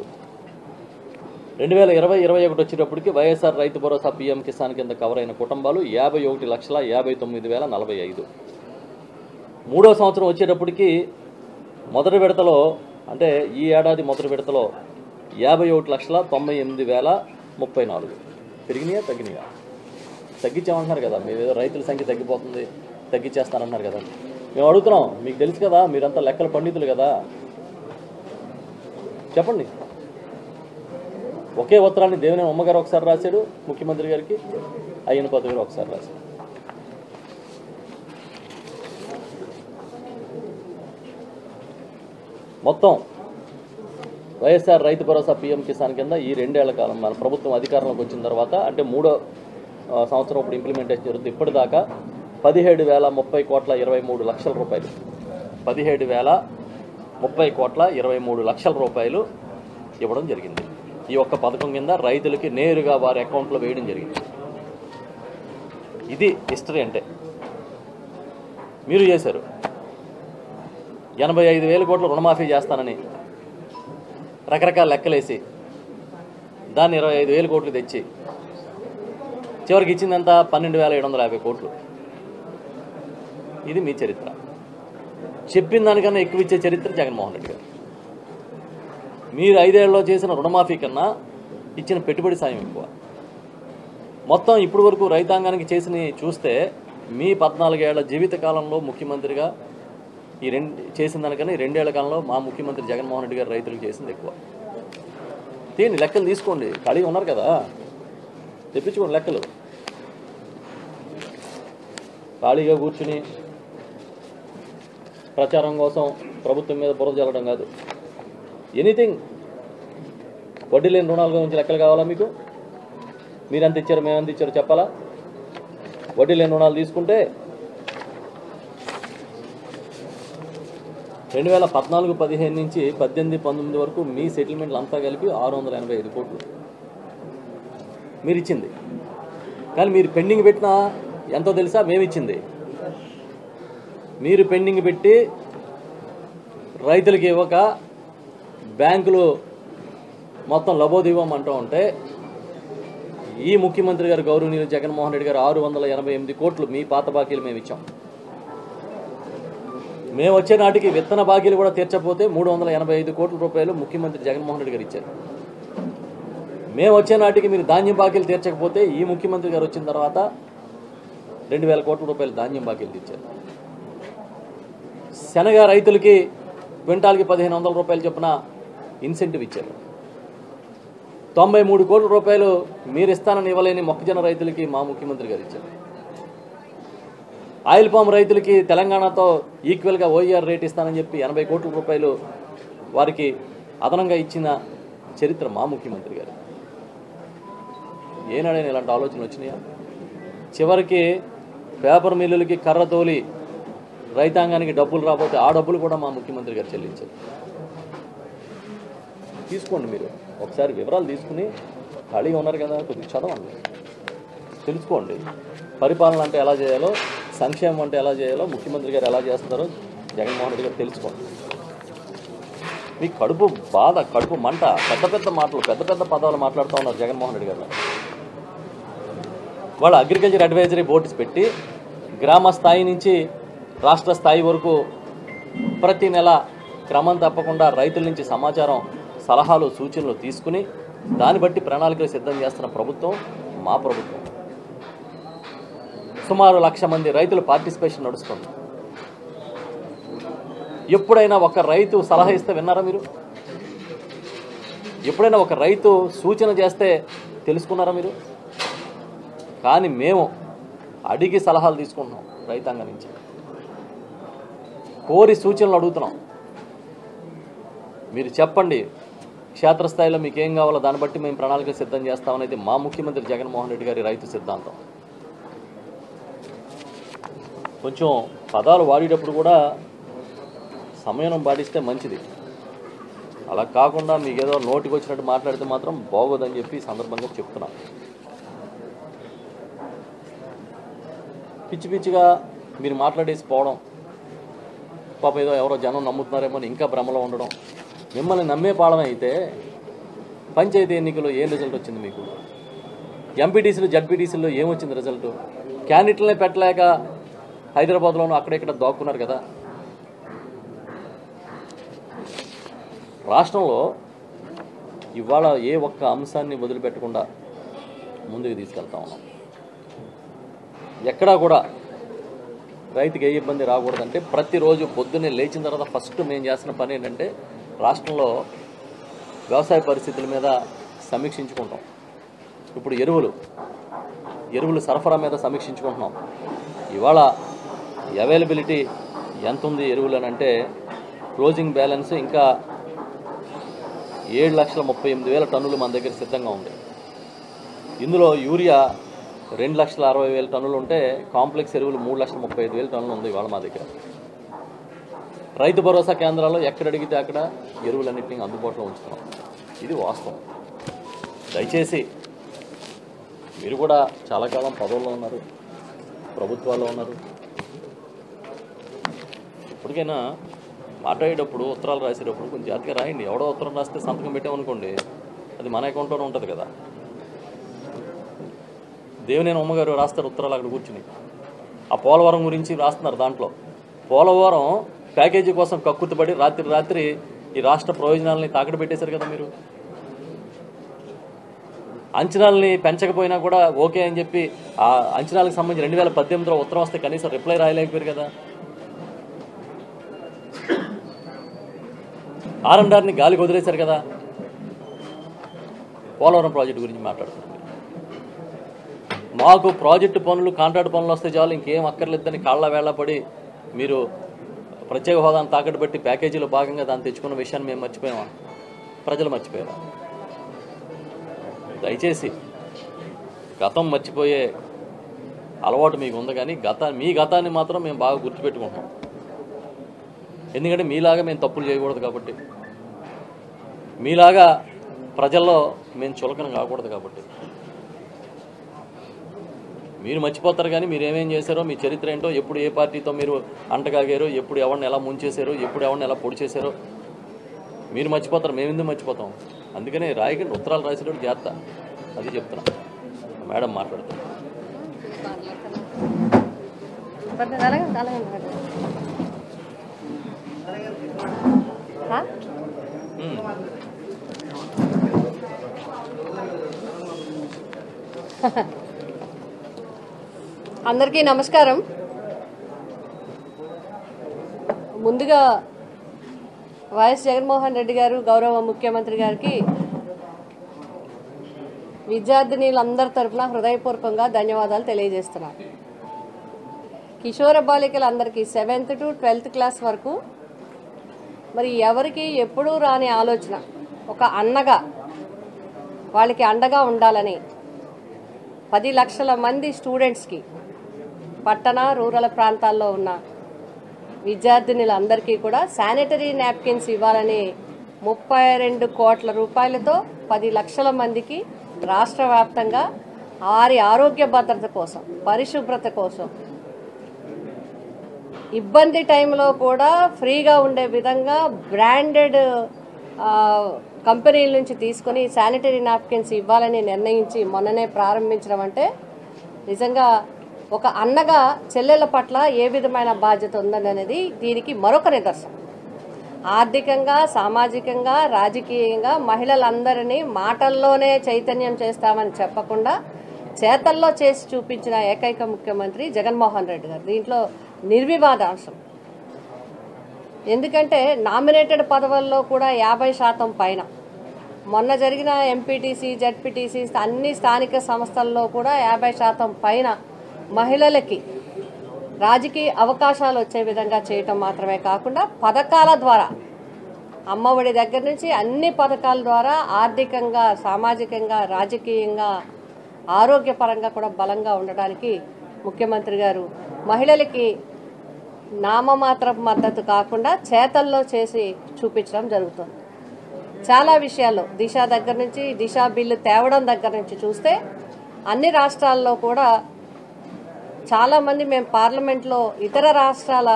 2020-21 వచ్చేటప్పటికి వైఎస్ఆర్ రైతు భరోసా పీఎం కిసాన్ కింద కవర్ అయిన కుటుంబాలు 51,59,045. మూడో సంవత్సరం వచ్చేటప్పటికి మొదటి విడతలో, అంటే ఈ ఏడాది మొదటి విడతలో 51,98,034. పెరిగినాయా తగ్గినాయా? తగ్గించామంటున్నారు కదా, మీరు ఏదో రైతుల సంఖ్య తగ్గిపోతుంది తగ్గించేస్తానన్నారు కదా. మేము అడుగుతున్నాం, మీకు తెలుసు కదా, మీరంతా లెక్కల పండితులు కదా, చెప్పండి. ఒకే ఉత్తరాన్ని దేవినేని ఉమ్మగారు ఒకసారి రాశాడు ముఖ్యమంత్రి గారికి, అయ్యన పాత్ర గారు ఒకసారి రాశాడు. మొత్తం వైఎస్ఆర్ రైతు భరోసా పీఎం కిసాన్ కింద ఈ 2 ఏళ్ల కాలం మన ప్రభుత్వం అధికారంలోకి వచ్చిన తర్వాత, అంటే 3వ సంవత్సరం ఇప్పుడు ఇంప్లిమెంటేషన్ జరుగుతుంది. ఇప్పటిదాకా 17,030,23,00,000 రూపాయలు, 17,030,23,00,000 రూపాయలు ఇవ్వడం జరిగింది. ఈ ఒక్క పథకం కింద రైతులకి నేరుగా వారి అకౌంట్లో వేయడం జరిగింది. ఇది హిస్టరీ. అంటే మీరు చేశారు 85,000 కోట్లు రుణమాఫీ చేస్తానని రకరకాల లెక్కలేసి దాన్ని 25,000 కోట్లు తెచ్చి చివరికి ఇచ్చిందంతా 12,750 కోట్లు. ఇది మీ చరిత్ర. చెప్పిన దానికన్నా ఎక్కువ ఇచ్చే చరిత్ర జగన్మోహన్ రెడ్డి గారు. మీరు 5 ఏళ్లలో చేసిన రుణమాఫీ కన్నా ఇచ్చిన పెట్టుబడి సాయం ఎక్కువ. మొత్తం ఇప్పటి వరకు రైతాంగానికి చూస్తే మీ 14 ఏళ్ల జీవిత కాలంలో ముఖ్యమంత్రిగా చేసిన దానికన్నా ఈ 2 ఏళ్ల కాలంలో మా ముఖ్యమంత్రి జగన్మోహన్ రెడ్డి గారు రైతులకు చేసింది ఎక్కువ. దీన్ని లెక్కలు తీసుకోండి, ఖాళీగా ఉన్నారు కదా, తెప్పించుకోండి లెక్కలు. ఖాళీగా కూర్చుని ప్రచారం కోసం ప్రభుత్వం మీద బురద జల్లడం కాదు. ఎనీథింగ్. వడ్డీ లేని రుణాల గురించి లెక్కలు కావాలా మీకు? మీరు ఎంత ఇచ్చారు, మేము ఎంత ఇచ్చారో చెప్పాలా? వడ్డీ లేని రుణాలు తీసుకుంటే 2014-15 నుంచి 18-19 వరకు మీ సెటిల్మెంట్లు అంతా కలిపి 685 కోట్లు మీరు ఇచ్చింది. కానీ మీరు పెండింగ్ పెట్టినా ఎంతో తెలుసా? మేము ఇచ్చింది. మీరు పెండింగ్ పెట్టి రైతులకి ఇవ్వక బ్యాంకులు మొత్తం లబోదివ్వం అంటూ ఉంటే ఈ ముఖ్యమంత్రి గారు గౌరవనీయులు జగన్మోహన్ రెడ్డి గారు 688 కోట్లు మీ పాత బాకీలు మేము ఇచ్చాం. మేము వచ్చే నాటికి విత్తన బాకీలు కూడా తీర్చకపోతే 385 కోట్ల రూపాయలు ముఖ్యమంత్రి జగన్మోహన్ రెడ్డి గారు ఇచ్చారు. మేము వచ్చే నాటికి మీరు ధాన్యం బాకీలు తీర్చకపోతే ఈ ముఖ్యమంత్రి గారు వచ్చిన తర్వాత 2000 కోట్ల రూపాయలు ధాన్యం బాకీలు తీర్చారు. శనగ రైతులకి క్వింటాల్కి 1500 రూపాయలు చొప్పున ఇన్సెంటివ్ ఇచ్చారు. 93 కోట్ల రూపాయలు మీరు ఇస్తానని ఇవ్వలేని మొక్కజొన్న రైతులకి మా ముఖ్యమంత్రి గారు ఇచ్చారు. ఆయిల్ పామ్ రైతులకి తెలంగాణతో ఈక్వల్గా ఓఈఆర్ రేట్ ఇస్తానని చెప్పి 80 కోట్ల రూపాయలు వారికి అదనంగా ఇచ్చిన చరిత్ర మా ముఖ్యమంత్రి గారు. ఏనాడైనా ఇలాంటి ఆలోచనలు వచ్చినాయా? చివరికి పేపర్ మిల్లులకి కర్ర తోలి రైతాంగానికి డబ్బులు రాకపోతే ఆ డబ్బులు కూడా మా ముఖ్యమంత్రి గారు చెల్లించారు. తీసుకోండి, మీరు ఒకసారి వివరాలు తీసుకుని ఖాళీగా ఉన్నారు కదా, కొద్దిగా చదవండి, తెలుసుకోండి. పరిపాలన అంటే ఎలా చేయాలో, సంక్షేమం అంటే ఎలా చేయాలో, ముఖ్యమంత్రి గారు ఎలా చేస్తారో జగన్మోహన్ రెడ్డి గారు తెలుసుకోండి. మీ కడుపు బాధ, కడుపు మంట, పెద్ద పెద్ద మాటలు, పెద్ద పెద్ద పదాలు మాట్లాడుతూ ఉన్నారు జగన్మోహన్ రెడ్డి గారు. వాళ్ళు అగ్రికల్చర్ అడ్వైజరీ బోర్డ్స్ పెట్టి గ్రామ స్థాయి నుంచి రాష్ట్ర స్థాయి వరకు ప్రతి నెల క్రమం తప్పకుండా రైతుల నుంచి సమాచారం, సలహాలు, సూచనలు తీసుకుని దాన్ని బట్టి ప్రణాళికలు సిద్ధం చేస్తున్న ప్రభుత్వం మా ప్రభుత్వం. సుమారు 1,00,000 మంది రైతుల పార్టిసిపేషన్ నడుస్తుంది. ఎప్పుడైనా ఒక రైతు సలహా ఇస్తే విన్నారా మీరు? ఎప్పుడైనా ఒక రైతు సూచన చేస్తే తెలుసుకున్నారా మీరు? కానీ మేము అడిగి సలహాలు తీసుకుంటున్నాం రైతాంగం నుంచి, కోరి సూచనలు అడుగుతున్నాం. మీరు చెప్పండి, క్షేత్రస్థాయిలో మీకు ఏం కావాలో దాన్ని బట్టి మేము ప్రణాళికలు సిద్ధం చేస్తామనేది మా ముఖ్యమంత్రి జగన్మోహన్ రెడ్డి గారి రైతు సిద్ధాంతం. కొంచెం పదాలు వాడేటప్పుడు కూడా సమయం పాటిస్తే మంచిది. అలా కాకుండా మీకు ఏదో నోటికి వచ్చినట్టు మాట్లాడితే మాత్రం బాగోదని చెప్పి సందర్భంగా చెప్తున్నాం. పిచ్చి పిచ్చిగా మీరు మాట్లాడేసి పోవడం, పాప ఏదో ఎవరో జనం నమ్ముతున్నారేమో ఇంకా భ్రమలో ఉండడం, మిమ్మల్ని నమ్మే పాడమే. అయితే పంచాయతీ ఎన్నికల్లో ఏం రిజల్ట్ వచ్చింది మీకు? ఎంపీటీసీలు, జడ్పీటీసీల్లో ఏమొచ్చింది రిజల్ట్? క్యాండిడేట్లనే పెట్టలేక హైదరాబాద్లోనూ అక్కడెక్కడ దాక్కున్నారు కదా. రాష్ట్రంలో ఇవాళ ఏ ఒక్క అంశాన్ని వదిలిపెట్టకుండా ముందుకు తీసుకెళ్తా ఉన్నాం. ఎక్కడా కూడా రైతుకి ఏ ఇబ్బంది రాకూడదంటే ప్రతిరోజు పొద్దున్నే లేచిన తర్వాత ఫస్ట్ మేము చేస్తున్న పని ఏంటంటే రాష్ట్రంలో వ్యవసాయ పరిస్థితుల మీద సమీక్షించుకుంటాం. ఇప్పుడు ఎరువులు సరఫరా మీద సమీక్షించుకుంటున్నాం. ఇవాళ అవైలబిలిటీ ఎంత ఉంది ఎరువులు అని అంటే క్లోజింగ్ బ్యాలెన్స్ ఇంకా 7,38,000 టన్నులు మన దగ్గర సిద్ధంగా ఉంది. ఇందులో యూరియా 2,60,000 టన్నులు ఉంటే కాంప్లెక్స్ ఎరువులు 3,35,000 టన్నులు ఉంది ఇవాళ మా దగ్గర. రైతు భరోసా కేంద్రాల్లో ఎక్కడ అడిగితే అక్కడ ఎరువులన్నింటినీ అందుబాటులో ఉంచుతున్నాం. ఇది వాస్తవం. దయచేసి మీరు కూడా చాలా కాలం పదవుల్లో ఉన్నారు, ప్రభుత్వాల్లో ఉన్నారు. ఇప్పటికైనా మాట్లాడేటప్పుడు, ఉత్తరాలు రాసేటప్పుడు కొంచెం జాగ్రత్తగా రాయండి. ఎవడో ఉత్తరం రాస్తే సంతకం పెట్టామనుకోండి, అది మన అకౌంట్లోనే ఉంటుంది కదా. దేవినేని ఉమ్మగారు రాస్తారు ఉత్తరాలు అక్కడ కూర్చుని, ఆ పోలవరం గురించి రాస్తున్నారు. దాంట్లో పోలవరం ప్యాకేజీ కోసం కక్కుతుపడి రాత్రి ఈ రాష్ట్ర ప్రయోజనాలని తాకట్టు పెట్టేశారు కదా మీరు. అంచనాలని పెంచకపోయినా కూడా ఓకే అని చెప్పి ఆ అంచనాలకు సంబంధించి 2018లో ఉత్తరం వస్తే కనీసం రిప్లై రాయలేకపోయారు కదా. R&Rని గాలికి వదిలేశారు కదా. పోలవరం ప్రాజెక్టు గురించి మాట్లాడుతున్నారు. మాకు ప్రాజెక్టు పనులు, కాంట్రాక్ట్ పనులు వస్తే చాలు, ఇంకేం అక్కర్లేదని కాళ్ళ వేళ పడి మీరు ప్రత్యేక హోదాను తాకట్టు పెట్టి ప్యాకేజీలో భాగంగా దాన్ని తెచ్చుకున్న విషయాన్ని మేము మర్చిపోయామా? ప్రజలు మర్చిపోయారా? దయచేసి గతం మర్చిపోయే అలవాటు మీకు ఉంది, కానీ మీ గతాన్ని మాత్రం మేము బాగా గుర్తుపెట్టుకుంటాం. ఎందుకంటే మీలాగా మేము తప్పులు చేయకూడదు కాబట్టి, మీలాగా ప్రజల్లో మేము చులకన కాకూడదు కాబట్టి. మీరు మర్చిపోతారు, కానీ మీరు ఏమేం చేశారో, మీ చరిత్ర ఏంటో, ఎప్పుడు ఏ పార్టీతో మీరు అంటగాగారో, ఎప్పుడు ఎవరిని ఎలా ముంచేశారో, ఎప్పుడు ఎవరిని ఎలా పొడి చేశారో మీరు మర్చిపోతారు. మేము ఎందుకు మర్చిపోతాం? అందుకనే రాయకండి, ఉత్తరాలు రాసేటప్పుడు జాగ్రత్త. అది చెప్తున్నా. మేడం మాట్లాడుతాం. అందరికీ నమస్కారం. ముందుగా వైఎస్ జగన్మోహన్ రెడ్డి గారు గౌరవ ముఖ్యమంత్రి గారికి విద్యార్థినులందరి తరఫున హృదయపూర్వకంగా ధన్యవాదాలు తెలియజేస్తున్నాను. కిషోర బాలికలందరికీ 7th to 12th క్లాస్ వరకు మరి ఎవరికి ఎప్పుడూ రాని ఆలోచన, ఒక అన్నగా వాళ్ళకి అండగా ఉండాలని 10 లక్షల మంది స్టూడెంట్స్కి, పట్టణ రూరల్ ప్రాంతాల్లో ఉన్న విద్యార్థినులందరికీ కూడా శానిటరీ నాప్కిన్స్ ఇవ్వాలని 32 కోట్ల రూపాయలతో 10 లక్షల మందికి రాష్ట్ర వ్యాప్తంగా వారి ఆరోగ్య భద్రత కోసం, పరిశుభ్రత కోసం, ఇబ్బంది టైంలో కూడా ఫ్రీగా ఉండే విధంగా బ్రాండెడ్ కంపెనీల నుంచి తీసుకుని శానిటరీ నాప్కిన్స్ ఇవ్వాలని నిర్ణయించి మొన్ననే ప్రారంభించడం అంటే నిజంగా ఒక అన్నగా చెల్లెల పట్ల ఏ విధమైన బాధ్యత ఉందనేది దీనికి మరొక నిదర్శనం. ఆర్థికంగా, సామాజికంగా, రాజకీయంగా మహిళలందరినీ మాటల్లోనే చైతన్యం చేస్తామని చెప్పకుండా చేతల్లో చేసి చూపించిన ఏకైక ముఖ్యమంత్రి జగన్మోహన్ రెడ్డి గారు. దీంట్లో నిర్వివాదాంశం. ఎందుకంటే నామినేటెడ్ పదవుల్లో కూడా 50% పైన, మొన్న జరిగిన ఎంపీటీసీ, జడ్పీటీసీ అన్ని స్థానిక సంస్థల్లో కూడా 50% పైన మహిళలకి రాజకీయ అవకాశాలు వచ్చే విధంగా చేయటం మాత్రమే కాకుండా పథకాల ద్వారా, అమ్మఒడి దగ్గర నుంచి అన్ని పథకాల ద్వారా ఆర్థికంగా, సామాజికంగా, రాజకీయంగా, ఆరోగ్యపరంగా కూడా బలంగా ఉండడానికి ముఖ్యమంత్రి గారు మహిళలకి నామమాత్ర మద్దతు కాకుండా చేతల్లో చేసి చూపించడం జరుగుతుంది. చాలా విషయాల్లో దిశ దగ్గర నుంచి, దిశ బిల్లు తేవడం దగ్గర నుంచి చూస్తే అన్ని రాష్ట్రాల్లో కూడా చాలామంది మేము పార్లమెంట్లో ఇతర రాష్ట్రాల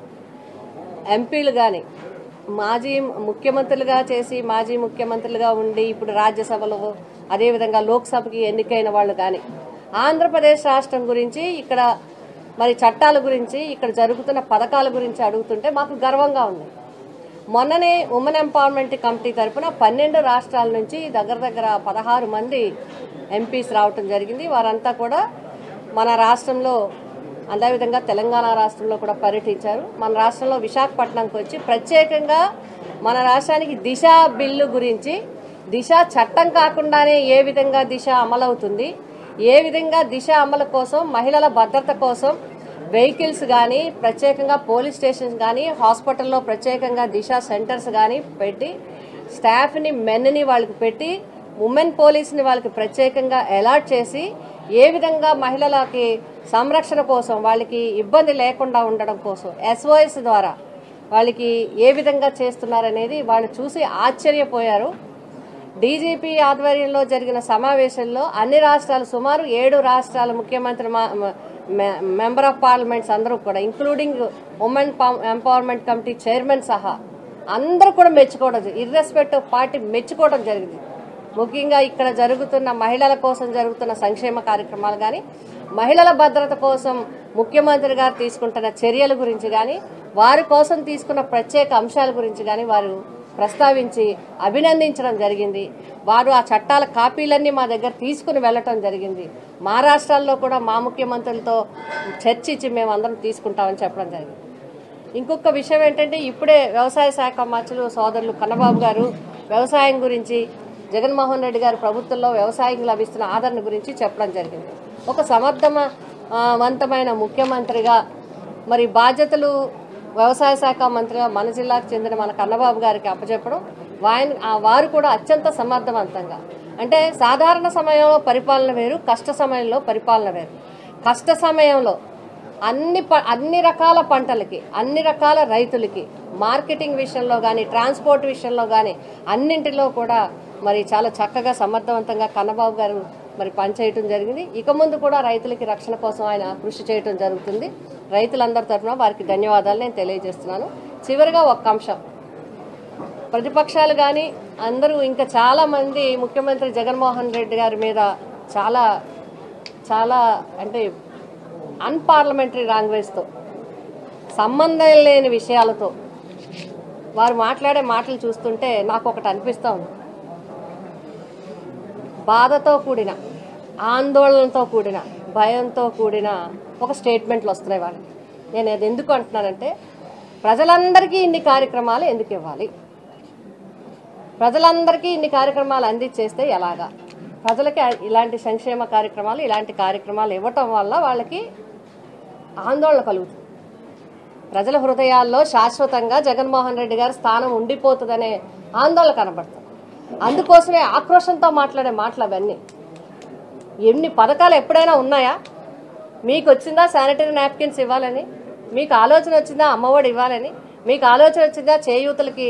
ఎంపీలు కానీ, మాజీ ముఖ్యమంత్రులుగా చేసి మాజీ ముఖ్యమంత్రులుగా ఉండి ఇప్పుడు రాజ్యసభలో, అదేవిధంగా లోక్సభకి ఎన్నికైన వాళ్ళు కానీ ఆంధ్రప్రదేశ్ రాష్ట్రం గురించి, ఇక్కడ మరి చట్టాల గురించి, ఇక్కడ జరుగుతున్న పథకాల గురించి అడుగుతుంటే మాకు గర్వంగా ఉంది. మొన్ననే ఉమెన్ ఎంపవర్మెంట్ కమిటీ తరఫున 12 రాష్ట్రాల నుంచి దగ్గర 16 మంది ఎంపీస్ రావటం జరిగింది. వారంతా కూడా మన రాష్ట్రంలో, అదేవిధంగా తెలంగాణ రాష్ట్రంలో కూడా పర్యటించారు. మన రాష్ట్రంలో విశాఖపట్నంకి వచ్చి ప్రత్యేకంగా మన రాష్ట్రానికి దిశ బిల్లు గురించి, దిశ చట్టం కాకుండానే ఏ విధంగా దిశ అమలవుతుంది, ఏ విధంగా దిశ అమలు కోసం, మహిళల భద్రత కోసం వెహికల్స్ కానీ, ప్రత్యేకంగా పోలీస్ స్టేషన్స్ కానీ, హాస్పిటల్లో ప్రత్యేకంగా దిశ సెంటర్స్ కానీ పెట్టి, స్టాఫ్ని, మెన్ని వాళ్ళకి పెట్టి, ఉమెన్ పోలీస్ని వాళ్ళకి ప్రత్యేకంగా అలాట్ చేసి ఏ విధంగా మహిళలకి సంరక్షణ కోసం, వాళ్ళకి ఇబ్బంది లేకుండా ఉండడం కోసం SOS ద్వారా వాళ్ళకి ఏ విధంగా చేస్తున్నారనేది వాళ్ళు చూసి ఆశ్చర్యపోయారు. డీజీపీ ఆధ్వర్యంలో జరిగిన సమావేశంలో అన్ని రాష్ట్రాలు, సుమారు 7 రాష్ట్రాల ముఖ్యమంత్రి, మెంబర్ ఆఫ్ పార్లమెంట్స్ అందరూ కూడా, including women empowerment committee chairman సహా అందరూ కూడా మెచ్చుకోవడం, ఇర్రెస్పెక్టివ్ పార్టీ మెచ్చుకోవడం జరిగింది. ముఖ్యంగా ఇక్కడ జరుగుతున్న మహిళల కోసం జరుగుతున్న సంక్షేమ కార్యక్రమాలు కానీ, మహిళల భద్రత కోసం ముఖ్యమంత్రి గారు తీసుకుంటున్న చర్యల గురించి కానీ, వారి కోసం తీసుకున్న ప్రత్యేక అంశాల గురించి కానీ వారు ప్రస్తావించి అభినందించడం జరిగింది. వారు ఆ చట్టాల కాపీలన్నీ మా దగ్గర తీసుకుని వెళ్ళటం జరిగింది. మా రాష్ట్రాల్లో కూడా మా ముఖ్యమంత్రులతో చర్చించి మేము అందరం తీసుకుంటామని చెప్పడం జరిగింది. ఇంకొక విషయం ఏంటంటే, ఇప్పుడే వ్యవసాయ శాఖ మంత్రులు సోదరులు కన్నబాబు గారు వ్యవసాయం గురించి, జగన్మోహన్ రెడ్డి గారి ప్రభుత్వంలో వ్యవసాయానికి లభిస్తున్న ఆదరణ గురించి చెప్పడం జరిగింది. ఒక సమర్థవంతమైన ముఖ్యమంత్రిగా మరి బాధ్యతలు వ్యవసాయ శాఖ మంత్రిగా మన జిల్లాకు చెందిన మన కన్నబాబు గారికి అప్పచెప్పడం వారు కూడా అత్యంత సమర్థవంతంగా, అంటే సాధారణ సమయంలో పరిపాలన వేరు, కష్ట సమయంలో పరిపాలన వేరు. కష్ట సమయంలో అన్ని రకాల పంటలకి, అన్ని రకాల రైతులకి మార్కెటింగ్ విషయంలో కానీ, ట్రాన్స్పోర్ట్ విషయంలో కానీ అన్నింటిలో కూడా మరి చాలా చక్కగా సమర్థవంతంగా కన్నబాబు గారు మరి పనిచేయటం జరిగింది. ఇక ముందు కూడా రైతులకి రక్షణ కోసం ఆయన కృషి చేయటం జరుగుతుంది. రైతులందరి తరఫున వారికి ధన్యవాదాలు నేను తెలియజేస్తున్నాను. చివరిగా ఒక్క అంశం, ప్రతిపక్షాలు కానీ అందరూ ఇంకా చాలామంది ముఖ్యమంత్రి జగన్మోహన్ రెడ్డి గారి మీద చాలా చాలా అంటే అన్పార్లమెంటరీ లాంగ్వేజ్తో, సంబంధం లేని విషయాలతో వారు మాట్లాడే మాటలు చూస్తుంటే నాకు ఒకటి అనిపిస్తూ ఉంది. బాధతో కూడిన, ఆందోళనతో కూడిన, భయంతో కూడిన ఒక స్టేట్మెంట్లు వస్తున్నాయి వాళ్ళకి. నేను అది ఎందుకు అంటున్నానంటే, ప్రజలందరికీ ఇన్ని కార్యక్రమాలు ఎందుకు ఇవ్వాలి, ప్రజలందరికీ ఇన్ని కార్యక్రమాలు అందించేస్తే ఎలాగా, ప్రజలకి ఇలాంటి సంక్షేమ కార్యక్రమాలు, ఇలాంటి కార్యక్రమాలు ఇవ్వటం వల్ల వాళ్ళకి ఆందోళన కలుగుతుంది. ప్రజల హృదయాల్లో శాశ్వతంగా జగన్మోహన్ రెడ్డి గారి స్థానం ఉండిపోతుందనే ఆందోళన కనబడుతుంది. అందుకోసమే ఆక్రోషంతో మాట్లాడే మాటలు అవన్నీ. ఎన్ని పథకాలు ఎప్పుడైనా ఉన్నాయా? మీకు వచ్చిందా శానిటరీ నాప్కిన్స్ ఇవ్వాలని? మీకు ఆలోచన వచ్చిందా అమ్మఒడి ఇవ్వాలని? మీకు ఆలోచన వచ్చిందా చేయూతలకి,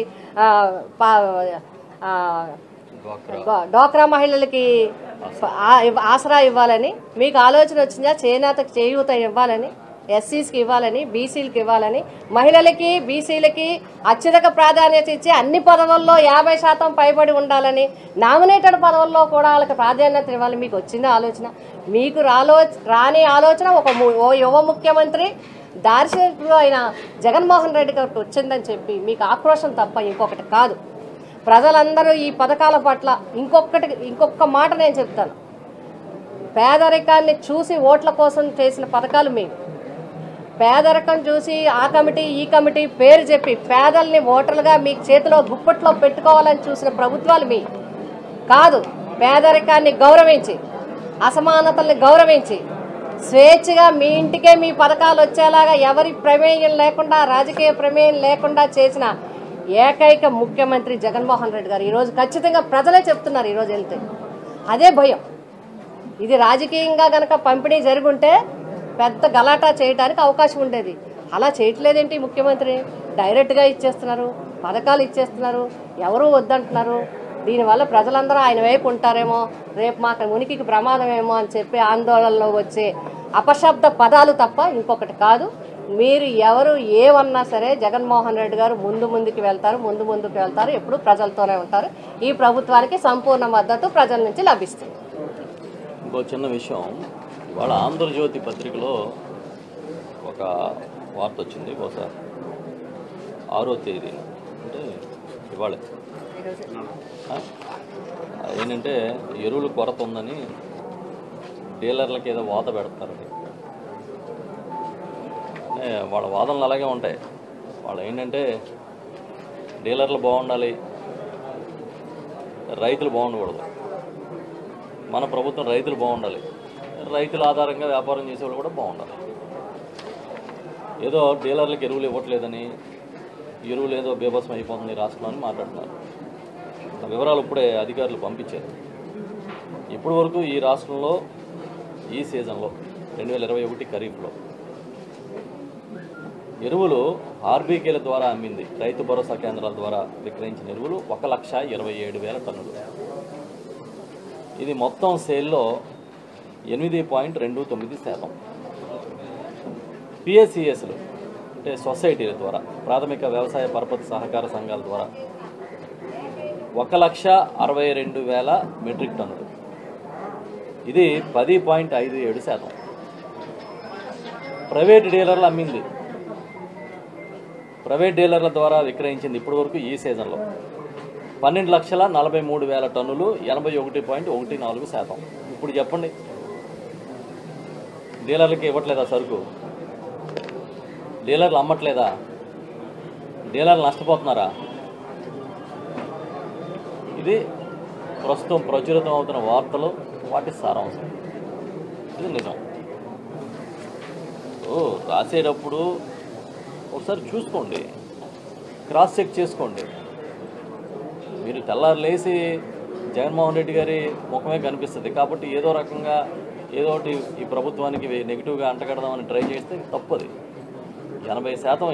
డ్వాక్రా మహిళలకి ఆసరా ఇవ్వాలని? మీకు ఆలోచన వచ్చిందా చేనేతకి చేయూత ఇవ్వాలని, ఎస్సీస్కి ఇవ్వాలని, బీసీలకి ఇవ్వాలని, మహిళలకి బీసీలకి అత్యధిక ప్రాధాన్యత ఇచ్చి అన్ని పదవుల్లో 50% పైబడి ఉండాలని, నామినేటెడ్ పదవుల్లో కూడా వాళ్ళకి ప్రాధాన్యత ఇవ్వాలి? మీకు వచ్చిందా ఆలోచన? మీకు రాని ఆలోచన ఓ యువ ముఖ్యమంత్రి దార్శనికుడు అయిన జగన్మోహన్ రెడ్డి గారికి వచ్చిందని చెప్పి మీకు ఆక్రోశం తప్ప ఇంకొకటి కాదు. ప్రజలందరూ ఈ పథకాల పట్ల ఇంకొక మాట నేను చెప్తాను. పేదరికాన్ని చూసి ఓట్ల కోసం చేసిన పథకాలు మేము. పేదరికం చూసి ఆ కమిటీ ఈ కమిటీ పేరు చెప్పి పేదల్ని ఓటర్లుగా మీ చేతిలో గుప్పట్లో పెట్టుకోవాలని చూసిన ప్రభుత్వాలు మీ కాదు. పేదరికాన్ని గౌరవించి, అసమానతల్ని గౌరవించి, స్వేచ్ఛగా మీ ఇంటికే మీ పథకాలు వచ్చేలాగా ఎవరి ప్రమేయం లేకుండా, రాజకీయ ప్రమేయం లేకుండా చేసిన ఏకైక ముఖ్యమంత్రి జగన్మోహన్ రెడ్డి గారు. ఈరోజు ఖచ్చితంగా ప్రజలే చెప్తున్నారు. ఈరోజు వెళ్తే అదే భయం. ఇది రాజకీయంగా గనక పంపిణీ జరుగుంటే పెద్ద గలాటా చేయడానికి అవకాశం ఉండేది. అలా చేయట్లేదేంటి ముఖ్యమంత్రి? డైరెక్ట్గా ఇచ్చేస్తున్నారు, పథకాలు ఇచ్చేస్తున్నారు, ఎవరూ వద్దంటున్నారు. దీనివల్ల ప్రజలందరూ ఆయన వైపు ఉంటారేమో, రేపు మాకు ఉనికికి ప్రమాదమేమో అని చెప్పి ఆందోళనలో వచ్చే అపశబ్ద పదాలు తప్ప ఇంకొకటి కాదు. మీరు ఎవరు ఏమన్నా సరే జగన్మోహన్ రెడ్డి గారు ముందుకు వెళ్తారు, ఎప్పుడు ప్రజలతోనే ఉంటారు. ఈ ప్రభుత్వానికి సంపూర్ణ మద్దతు ప్రజల నుంచి లభిస్తుంది. ఇంకో చిన్న విషయం, ఇవాళ ఆంధ్రజ్యోతి పత్రికలో ఒక వార్త వచ్చింది. బహుశా 6వ తేదీ, అంటే ఇవాళ ఏంటంటే ఎరువులు కొరత ఉందని డీలర్లకి ఏదో వాత పెడతారని. వాళ్ళ వాదనలు అలాగే ఉంటాయి. వాళ్ళు ఏంటంటే డీలర్లు బాగుండాలి, రైతులు బాగుండకూడదు. మన ప్రభుత్వం రైతులు బాగుండాలి, రైతుల ఆధారంగా వ్యాపారం చేసేవాళ్ళు కూడా బాగుండాలి. ఏదో డీలర్లకు ఎరువులు ఇవ్వట్లేదని, ఎరువులు ఏదో బీభత్సం అయిపోతుంది రాష్ట్రంలో అని మాట్లాడుతున్నారు. వివరాలు ఇప్పుడే అధికారులు పంపించారు. ఇప్పటి వరకు ఈ రాష్ట్రంలో ఈ సీజన్లో 2021 ఖరీఫ్లో ఎరువులు ఆర్బీకేల ద్వారా అమ్మింది, రైతు భరోసా కేంద్రాల ద్వారా విక్రయించిన ఎరువులు 1,27,000 టన్నులు. ఇది మొత్తం సేల్లో 8.29%. పిఎస్సిఎస్లు అంటే సొసైటీల ద్వారా, ప్రాథమిక వ్యవసాయ పరపతి సహకార సంఘాల ద్వారా 1,62,000 మెట్రిక్ టన్నులు. ఇది 10.57%. ప్రైవేట్ డీలర్లు అమ్మింది, ప్రైవేట్ డీలర్ల ద్వారా విక్రయించింది ఇప్పటి వరకు ఈ సీజన్లో 12,43,000 టన్నులు, 81.14%. ఇప్పుడు చెప్పండి, డీలర్లకి ఇవ్వట్లేదా సరుకు? డీలర్లు అమ్మట్లేదా? డీలర్లు నష్టపోతున్నారా? ఇది ప్రస్తుతం ప్రచురితం అవుతున్న వార్తలు, వాటి సారాంశం. ఇది నిజం. రాసేటప్పుడు ఒకసారి చూసుకోండి, క్రాస్ చెక్ చేసుకోండి. మీరు తెల్లారు లేచి జగన్మోహన్ రెడ్డి గారి ముఖమే కనిపిస్తుంది కాబట్టి ఏదో రకంగా ఏదో ఒకటి ఈ ప్రభుత్వానికి నెగిటివ్గా అంటగడదామని ట్రై చేస్తే తప్పది. 80%,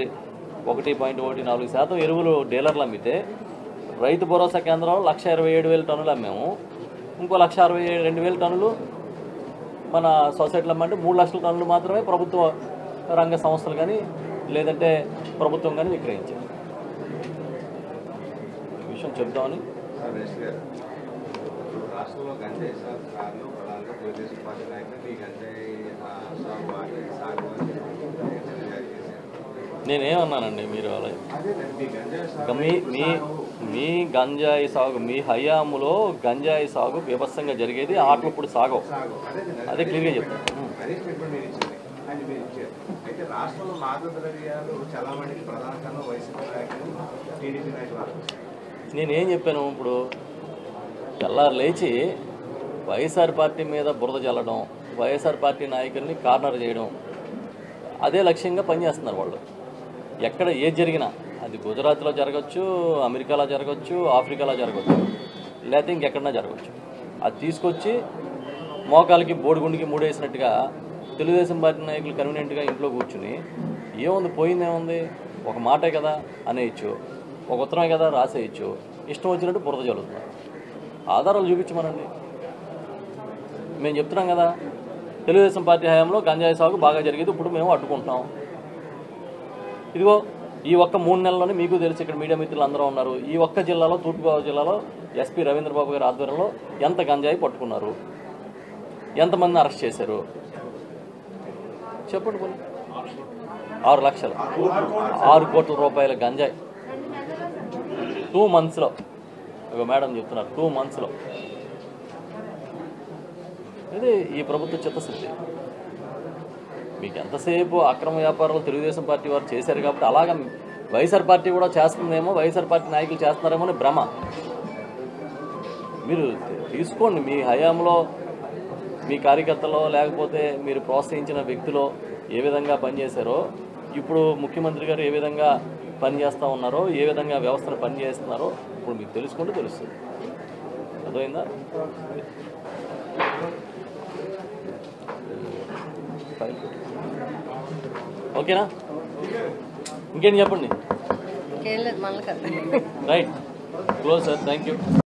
81.14% ఎరువులు డీలర్లు అమ్మితే రైతు భరోసా కేంద్రంలో 1,27,000 టన్నులు అమ్మాము. ఇంకో 1,62,000 టన్నులు మన సొసైటీలో అమ్మంటే 3 లక్షల టన్నులు మాత్రమే ప్రభుత్వ రంగ సంస్థలు కానీ లేదంటే ప్రభుత్వం కానీ విక్రయించారు. ఈ విషయం చెప్తామని. రాష్ట్రంలో గంజాయి సాగుకారులు ప్రధానంగా తెలుగుదేశం పార్టీ నాయకులు ఈ గంజాయి సాగు నేనేమన్నానండి? మీరు అదే మీ గంజాయి సాగు మీ గంజాయి సాగు మీ హయాంలో గంజాయి సాగు బీభత్సంగా జరిగేది, ఆటలు ఇప్పుడు సాగవు. అదే క్లియర్గా చెప్తాను. అదే స్టేట్మెంట్ మీరు ఇచ్చింది, అది మీరు ఇచ్చారు. అయితే రాష్ట్రంలో మాదక ద్రవ్యాలు చాలా మందికి ప్రధాన కారణం వైసీపీ నాయకులు, టీడీపీ నాయకులు. నేనేం చెప్పాను? ఇప్పుడు తెల్లారు లేచి వైఎస్ఆర్ పార్టీ మీద బురద చల్లడం, వైఎస్ఆర్ పార్టీ నాయకుల్ని కార్నర్ చేయడం, అదే లక్ష్యంగా పనిచేస్తున్నారు వాళ్ళు. ఎక్కడ ఏది జరిగినా అది గుజరాత్లో జరగచ్చు, అమెరికాలో జరగచ్చు, ఆఫ్రికాలో జరగచ్చు, లేకపోతే ఇంకెక్కడన్నా జరగచ్చు. అది తీసుకొచ్చి మోకాలకి బోడిగుండికి మూడేసినట్టుగా తెలుగుదేశం పార్టీ నాయకులు కన్వీనియంట్గా ఇంట్లో కూర్చుని ఏముంది, పోయిందేముంది, ఒక మాటే కదా అనేయచ్చు, ఒక ఉత్తరమే కదా రాసేయచ్చు, ఇష్టం వచ్చినట్టు బురద చల్లుతున్నారు. ఆధారాలు చూపించమనండి. మేము చెప్తున్నాం కదా, తెలుగుదేశం పార్టీ హయాంలో గంజాయి సాగు బాగా జరిగేది, ఇప్పుడు మేము అడ్డుకుంటున్నాం. ఇదిగో ఈ ఒక్క 3 నెలల్లోనే మీకు తెలిసి ఇక్కడ మీడియా మిత్రులు అందరూ ఉన్నారు, ఈ ఒక్క జిల్లాలో, తూర్పుగోదావరి జిల్లాలో ఎస్పీ రవీంద్రబాబు గారి ఆధ్వర్యంలో ఎంత గంజాయి పట్టుకున్నారు, ఎంతమందిని అరెస్ట్ చేశారు చెప్పండి. 6 లక్షలు, 6 కోట్ల రూపాయల గంజాయి 2 మంత్స్లో. ఒక మేడం చెప్తున్నారు 2 మంత్స్లో. ఇది ఈ ప్రభుత్వ చిత్తశుద్ధి. మీకు ఎంతసేపు అక్రమ వ్యాపారాలు తెలుగుదేశం పార్టీ వారు చేశారు కాబట్టి అలాగా వైఎస్ఆర్ పార్టీ కూడా చేస్తుందేమో, వైఎస్ఆర్ పార్టీ నాయకులు చేస్తున్నారేమో అని భ్రమ. మీరు తీసుకోండి, మీ హయాంలో మీ కార్యకర్తలో లేకపోతే మీరు ప్రోత్సహించిన వ్యక్తిలో ఏ విధంగా పనిచేశారో, ఇప్పుడు ముఖ్యమంత్రి గారు ఏ విధంగా పనిచేస్తూ ఉన్నారో, ఏ విధంగా వ్యవస్థను పనిచేస్తున్నారో ఇప్పుడు మీకు తెలుసుకుంటే తెలుస్తుంది. అర్థమైందా? ఓకేనా? ఇంకేంటి చెప్పండి. ఇంకేం లేదు, మళ్ళీ right, close sir, thank you.